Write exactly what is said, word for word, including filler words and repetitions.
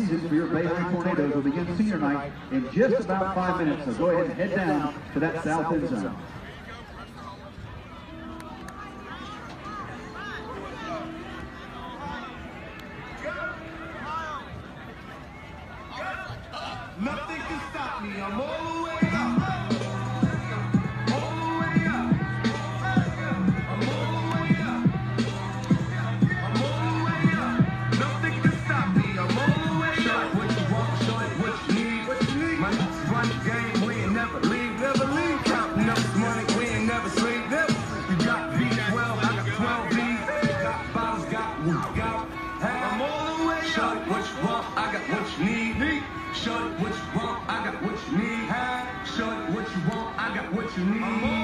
season for your Bay Area Tornadoes will begin senior night in just about five minutes, so go ahead and head down to that south end zone. Nothing can stop me, I'm all the way up. All the way up. I'm all the way up. I'm all the way up. Nothing can stop me, I'm all the way up. Short what you want, short what you need. What you need? My next run game, we ain't never leave, never leave. Counting up money, we ain't never sleep, never. You got V twelve, I got twelve V's. Got bottles, got weed, got. I'm all the way up. Short what you want, I got what you need. Shorty, what you want, I got what you need. Shorty, what you want, I got what you need.